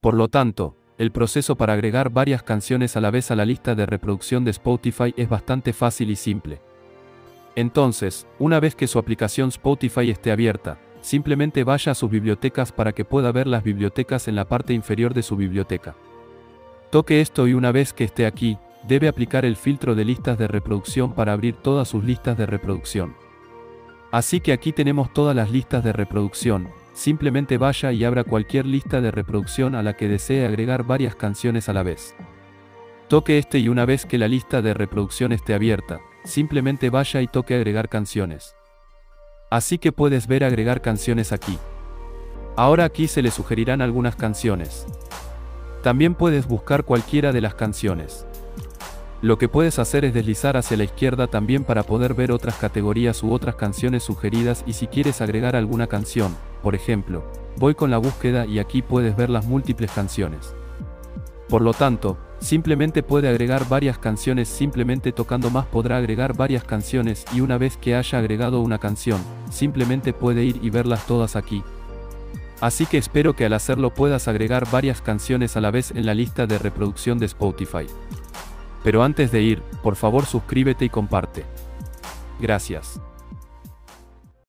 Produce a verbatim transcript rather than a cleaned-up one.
Por lo tanto, el proceso para agregar varias canciones a la vez a la lista de reproducción de Spotify es bastante fácil y simple. Entonces, una vez que su aplicación Spotify esté abierta, simplemente vaya a sus bibliotecas para que pueda ver las bibliotecas en la parte inferior de su biblioteca. Toque esto y una vez que esté aquí, debe aplicar el filtro de listas de reproducción para abrir todas sus listas de reproducción. Así que aquí tenemos todas las listas de reproducción, simplemente vaya y abra cualquier lista de reproducción a la que desee agregar varias canciones a la vez. Toque este y una vez que la lista de reproducción esté abierta, simplemente vaya y toque agregar canciones. Así que puedes ver agregar canciones aquí. Ahora aquí se le sugerirán algunas canciones. También puedes buscar cualquiera de las canciones. Lo que puedes hacer es deslizar hacia la izquierda también para poder ver otras categorías u otras canciones sugeridas y si quieres agregar alguna canción, por ejemplo, voy con la búsqueda y aquí puedes ver las múltiples canciones. Por lo tanto, simplemente puede agregar varias canciones, simplemente tocando más podrá agregar varias canciones y una vez que haya agregado una canción, simplemente puede ir y verlas todas aquí. Así que espero que al hacerlo puedas agregar varias canciones a la vez en la lista de reproducción de Spotify. Pero antes de ir, por favor suscríbete y comparte. Gracias.